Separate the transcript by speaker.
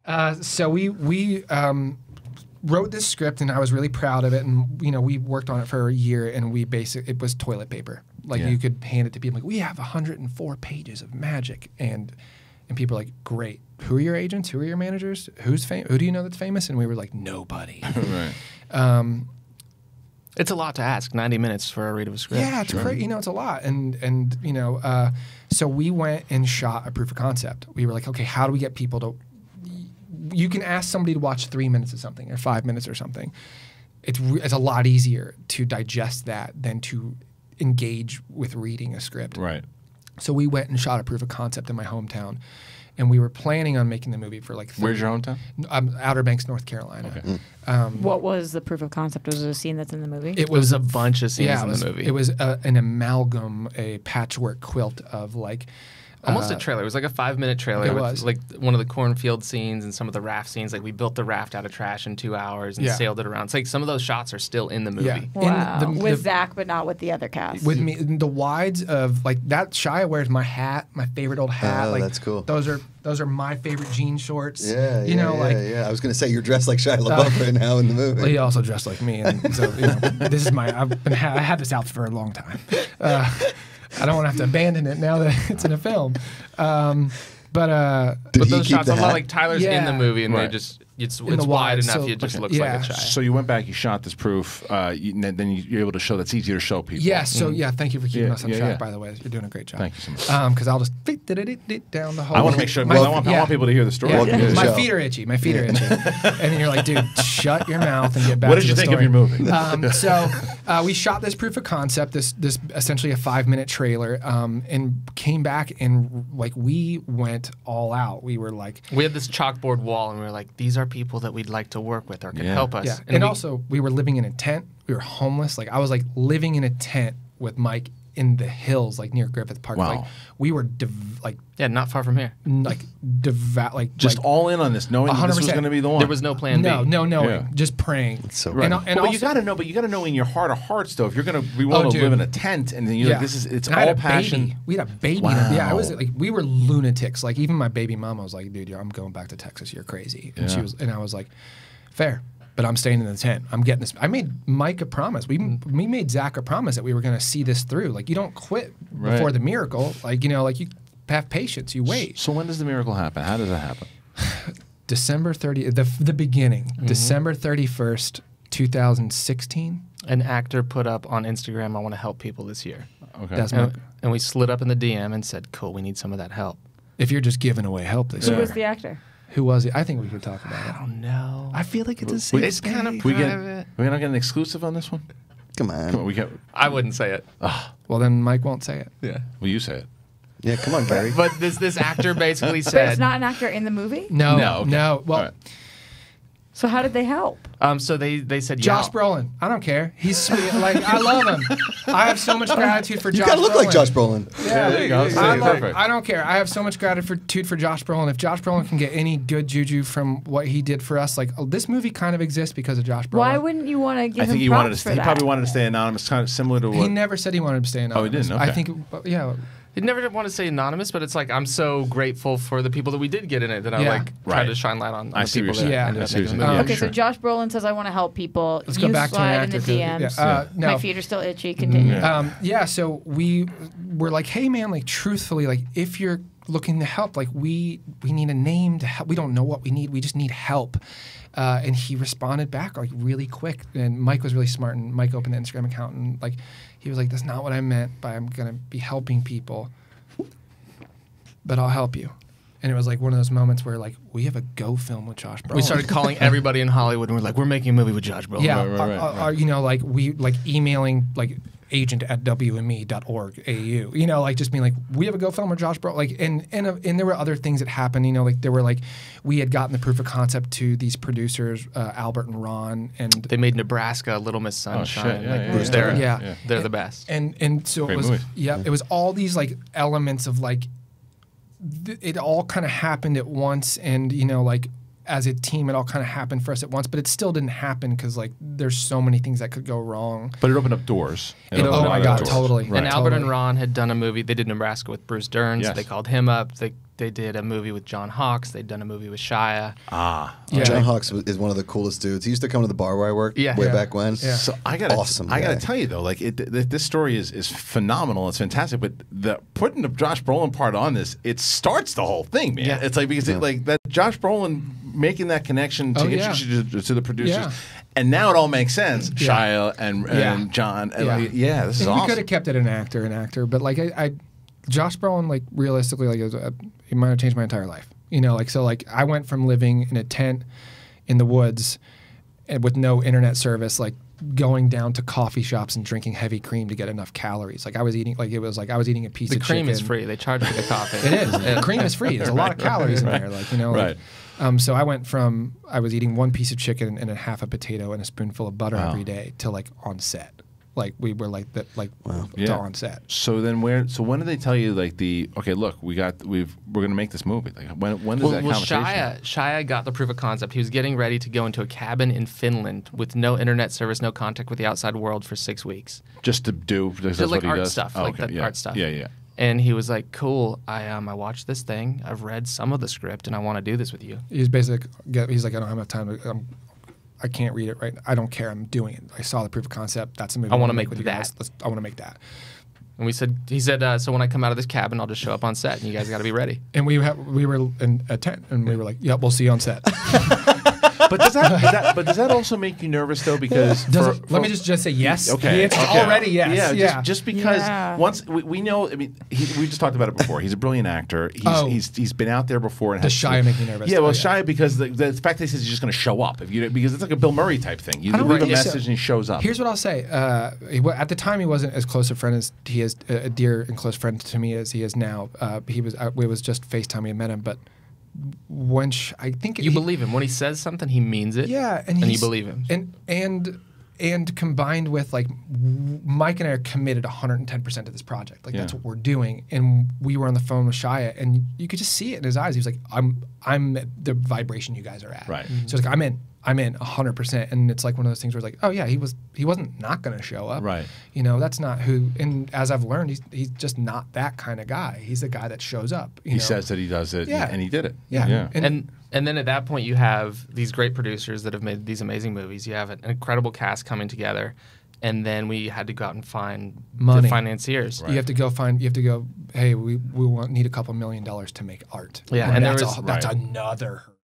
Speaker 1: So we wrote this script, and I was really proud of it. And we worked on it for a year, and it was toilet paper. Like you could hand it to people, like we have 104 pages of magic, and people are like, great. Who are your agents? Who are your managers? Who do you know that's famous? And we were like, nobody.
Speaker 2: Right. It's a lot to ask. 90 minutes for a read of a script.
Speaker 1: Yeah, it's great. It's a lot. And so we went and shot a proof of concept. We were like, okay, how do we get people to? You can ask somebody to watch 3 minutes of something or 5 minutes or something. It's a lot easier to digest that than to engage with reading a script.
Speaker 3: Right.
Speaker 1: So we went and shot a proof of concept in my hometown, and we were planning on making the movie for like.
Speaker 3: Where's your hometown?
Speaker 1: Outer Banks, North Carolina.
Speaker 3: Okay.
Speaker 4: What was the proof of concept? Was it a scene that's in the movie?
Speaker 1: It was
Speaker 2: a bunch of scenes in the movie.
Speaker 1: It was an amalgam, a patchwork quilt of like.
Speaker 2: Almost a trailer. It was like a 5-minute trailer.
Speaker 1: It
Speaker 2: with
Speaker 1: was.
Speaker 2: Like one of the cornfield scenes and some of the raft scenes. Like we built the raft out of trash in 2 hours and sailed it around. It's like some of those shots are still in the movie.
Speaker 1: Yeah.
Speaker 4: Wow. With Zach, but not with the other cast.
Speaker 1: With me, the wides of like that. Shia wears my hat, my favorite old hat.
Speaker 5: Oh,
Speaker 1: like,
Speaker 5: that's cool.
Speaker 1: Those are my favorite jean shorts.
Speaker 5: Yeah,
Speaker 1: yeah.
Speaker 5: I was gonna say you're dressed like Shia LaBeouf right now in the movie.
Speaker 1: Well, he also dressed like me, and so this is I had this outfit for a long time. I don't want to have to abandon it now that it's in a film. But
Speaker 2: those shots, a lot like Tyler's in the movie, and
Speaker 3: Right.
Speaker 2: it's wide enough.
Speaker 1: So,
Speaker 2: it just looks like a Shia.
Speaker 3: So you went back, you shot this proof, then you're able to show that's easier to show people.
Speaker 1: Yeah. So thank you for keeping us on track.
Speaker 3: yeah.
Speaker 1: By the way, you're doing a great job.
Speaker 3: Thank you so much.
Speaker 1: Because I'll just down the whole.
Speaker 3: I want to make sure. I want people to hear the story.
Speaker 1: Yeah. My feet are itchy. My feet are itchy. And then you're like, dude, shut your mouth and get back.
Speaker 3: What did
Speaker 1: to
Speaker 3: you
Speaker 1: the
Speaker 3: think
Speaker 1: story.
Speaker 3: of your movie?
Speaker 1: So we shot this proof of concept, this essentially a 5-minute trailer, and came back and like we went all out. We were like,
Speaker 2: we had this chalkboard wall, and we were like, these are people that we'd like to work with or can help us.
Speaker 1: Yeah. And also, we were living in a tent. We were homeless. Like I was like living in a tent with Mike in the hills, like near Griffith Park.
Speaker 3: Wow.
Speaker 1: Like we were
Speaker 2: not far from here.
Speaker 3: Just all in on this, knowing that this was going to be the one.
Speaker 2: There was no plan B.
Speaker 1: No,
Speaker 3: Yeah.
Speaker 1: just praying.
Speaker 5: It's so
Speaker 3: Right.
Speaker 5: right.
Speaker 1: And
Speaker 3: but you got to know. But you got to know in your heart of hearts, though, if you're going to be willing to
Speaker 1: dude.
Speaker 3: live in a tent, and then you're like, it's
Speaker 1: And I had
Speaker 3: all
Speaker 1: a
Speaker 3: passion.
Speaker 1: baby. We had a baby.
Speaker 3: Wow.
Speaker 1: Yeah, I was like, we were lunatics. Like even my baby mama was like, dude, I'm going back to Texas. You're crazy. And I was like, fair. But I'm staying in the tent. I'm getting this. I made Mike a promise. We made Zach a promise that we were going to see this through. Like you don't quit before the miracle. Like like you have patience. You wait.
Speaker 3: So when does the miracle happen? How does that happen?
Speaker 1: December 30th. The beginning. December 31st, 2016.
Speaker 2: An actor put up on Instagram, I want to help people this year.
Speaker 3: Okay.
Speaker 1: That's
Speaker 2: And we slid up in the DM and said, cool, we need some of that help.
Speaker 1: if you're just giving away help this
Speaker 4: Who
Speaker 1: year.
Speaker 4: was the actor?
Speaker 1: Who was it? I think we could talk about it.
Speaker 2: I don't know.
Speaker 1: I feel like it's a safe
Speaker 2: It's kind of
Speaker 3: We
Speaker 2: private.
Speaker 3: we're not getting an exclusive on this one.
Speaker 5: Come on.
Speaker 3: Come on, we got.
Speaker 2: I wouldn't say it.
Speaker 1: Well, then Mike won't say it.
Speaker 2: Yeah.
Speaker 3: Well, you say it.
Speaker 5: Yeah, come on, Gary.
Speaker 2: But this actor basically
Speaker 4: But
Speaker 2: said.
Speaker 4: it's not an actor in the movie?
Speaker 1: No,
Speaker 3: No, okay.
Speaker 1: no. Well,
Speaker 3: All right.
Speaker 4: So how did they help?
Speaker 2: So they said,
Speaker 1: Josh
Speaker 2: yeah.
Speaker 1: Brolin. I don't care. He's sweet. Like I love him. I have so much gratitude for
Speaker 5: You
Speaker 1: Josh.
Speaker 5: kind of look like
Speaker 1: Brolin.
Speaker 5: Josh Brolin.
Speaker 1: Yeah,
Speaker 3: there you go.
Speaker 1: I don't care. I have so much gratitude for Josh Brolin. If Josh Brolin can get any good juju from what he did for us, like this movie kind of exists because of Josh Brolin.
Speaker 4: Why wouldn't you want to give
Speaker 3: I think
Speaker 4: him
Speaker 3: he
Speaker 4: props
Speaker 3: wanted to.
Speaker 4: for
Speaker 3: He
Speaker 4: that?
Speaker 3: probably wanted to stay anonymous, kind of similar to
Speaker 1: He
Speaker 3: what.
Speaker 1: never said he wanted to stay anonymous.
Speaker 3: Oh, he didn't?
Speaker 1: I
Speaker 3: Okay.
Speaker 1: think, yeah.
Speaker 2: You never want to say anonymous, but it's like I'm so grateful for the people that we did get in it that I
Speaker 1: Yeah.
Speaker 2: like tried
Speaker 3: Right.
Speaker 2: to shine light on
Speaker 3: I
Speaker 2: the
Speaker 3: see what
Speaker 2: people
Speaker 3: you're
Speaker 2: that
Speaker 1: saying.
Speaker 2: ended
Speaker 3: I
Speaker 2: up
Speaker 3: see what
Speaker 2: making
Speaker 3: you're
Speaker 2: the
Speaker 3: saying.
Speaker 2: movie.
Speaker 4: Okay, so Josh Brolin says, I want to help people.
Speaker 1: Let's
Speaker 4: you
Speaker 1: go back to an
Speaker 4: slide
Speaker 1: actor.
Speaker 4: in the DMs.
Speaker 1: No.
Speaker 4: My feet are still itchy. Continue.
Speaker 1: Yeah, so we were like, hey man, like truthfully, like if you're looking to help, like we need a name to help. We don't know what we need. We just need help. And he responded back like really quick. And Mike was really smart. And Mike opened the Instagram account and like he was like, that's not what I meant by I'm gonna be helping people, but I'll help you. And it was like one of those moments where like we have a Go film with Josh Brolin.
Speaker 2: We started calling everybody in Hollywood and we're like, we're making a movie with Josh Brolin.
Speaker 1: Yeah,
Speaker 3: Right.
Speaker 1: you know, like we like emailing like agent@wme.org.au, you know, like just being like, we have a Go film with Josh Brolin, like, and there were other things that happened, you know, like there were like, we had gotten the proof of concept to these producers, Albert and Ron, and
Speaker 2: They made Nebraska Little Miss Sunshine.
Speaker 3: shit. Yeah,
Speaker 2: like,
Speaker 3: yeah,
Speaker 2: Bruce
Speaker 3: yeah.
Speaker 2: Dern.
Speaker 1: Yeah.
Speaker 2: They're the best.
Speaker 1: and so
Speaker 3: Great
Speaker 1: it was,
Speaker 3: movie.
Speaker 1: yeah, it was all these like elements of like, it all kind of happened at once, and you know, like as a team, it all kind of happened for us at once, but it still didn't happen because like there's so many things that could go wrong.
Speaker 3: But it opened up doors.
Speaker 1: Oh my God, totally.
Speaker 2: And Albert
Speaker 1: Totally.
Speaker 2: and Ron had done a movie. They did Nebraska with Bruce Dern, so
Speaker 3: Yes.
Speaker 2: they called him up. they did a movie with John Hawkes. They'd done a movie with Shia.
Speaker 1: Yeah.
Speaker 5: John Hawkes is one of the coolest dudes. He used to come to the bar where I worked way back when.
Speaker 1: Yeah.
Speaker 3: So I gotta tell you though, like this story is phenomenal. It's fantastic, but putting the Josh Brolin part on this, it starts the whole thing, man.
Speaker 2: Yeah.
Speaker 3: It's like because like that Josh Brolin making that connection to introduce you to the producers.
Speaker 1: Yeah.
Speaker 3: And now it all makes sense.
Speaker 1: Yeah.
Speaker 3: Shia and John. And this is
Speaker 1: We
Speaker 3: awesome.
Speaker 1: could have kept it an actor, but like Josh Brolin, like realistically, like it might have changed my entire life. You know, like so, like I went from living in a tent in the woods and with no internet service, like going down to coffee shops and drinking heavy cream to get enough calories. Like I was eating, I was eating a piece
Speaker 2: The
Speaker 1: of chicken.
Speaker 2: cream is free. They charge for the coffee.
Speaker 1: It is. The cream is free. There's a lot of calories in there. Like, you know,
Speaker 3: Right.
Speaker 1: So I went from I was eating one piece of chicken and a half a potato and a spoonful of butter every day to like on set. Like we were like that, like to on set.
Speaker 3: So then when do they tell you like look, we're gonna make this movie? Like when does that conversation?
Speaker 2: Shia got the proof of concept. He was getting ready to go into a cabin in Finland with no internet service, no contact with the outside world for 6 weeks.
Speaker 3: Just to do that's
Speaker 2: like
Speaker 3: what he
Speaker 2: art
Speaker 3: does?
Speaker 2: stuff, like that art stuff.
Speaker 3: Yeah.
Speaker 2: And he was like, "Cool, I watched this thing. I've read some of the script, and I want to do this with you."
Speaker 1: He's he's like, I don't have enough time. I can't read it right. I don't care. I'm doing it. I saw the proof of concept. That's a movie.
Speaker 2: I want to
Speaker 1: make
Speaker 2: make
Speaker 1: with
Speaker 2: that.
Speaker 1: you guys. I want to make that.
Speaker 2: And he said, so when I come out of this cabin, I'll just show up on set, and you guys got to be ready.
Speaker 1: And we were in a tent, and we were like, "Yep, we'll see you on set."
Speaker 3: But does that also make you nervous though? Because
Speaker 1: let me just say yes.
Speaker 3: Okay.
Speaker 1: The answer's already yes.
Speaker 3: Yeah. Just because
Speaker 4: Yeah.
Speaker 3: once we know. I mean, we just talked about it before. He's a brilliant actor. He's been out there before. And
Speaker 1: Does Shia make me nervous?
Speaker 3: Yeah. Well, Shia because the fact that he says he's just going to show up because it's like a Bill Murray type thing. You
Speaker 1: don't
Speaker 3: leave a
Speaker 1: think so.
Speaker 3: message and he shows up.
Speaker 1: Here's what I'll say. At the time, he wasn't as close a friend as he is, a dear and close friend to me as he is now. He was just FaceTime. We met him, but when I think
Speaker 2: You believe him when he says something, he means it.
Speaker 1: Yeah,
Speaker 2: and you believe him.
Speaker 1: And combined with like Mike and I are committed 110% to this project. Like that's what we're doing. And we were on the phone with Shia, and you could just see it in his eyes. He was like, "I'm at the vibration you guys are at."
Speaker 3: Right.
Speaker 1: So it's like I'm in 100%. And it's like one of those things where it's like, oh yeah, he wasn't not going to show up.
Speaker 3: Right.
Speaker 1: You know, that's not who. And as I've learned, he's just not that kind of guy. He's the guy that shows up.
Speaker 3: He says that he does it, and he did it.
Speaker 1: Yeah.
Speaker 2: And then at that point, you have these great producers that have made these amazing movies. You have an incredible cast coming together, and then we had to go out and find
Speaker 1: Money.
Speaker 2: the financiers.
Speaker 1: You have to go. Hey, we need a couple $1 million to make art.
Speaker 2: Yeah,
Speaker 1: and
Speaker 2: and
Speaker 1: that's another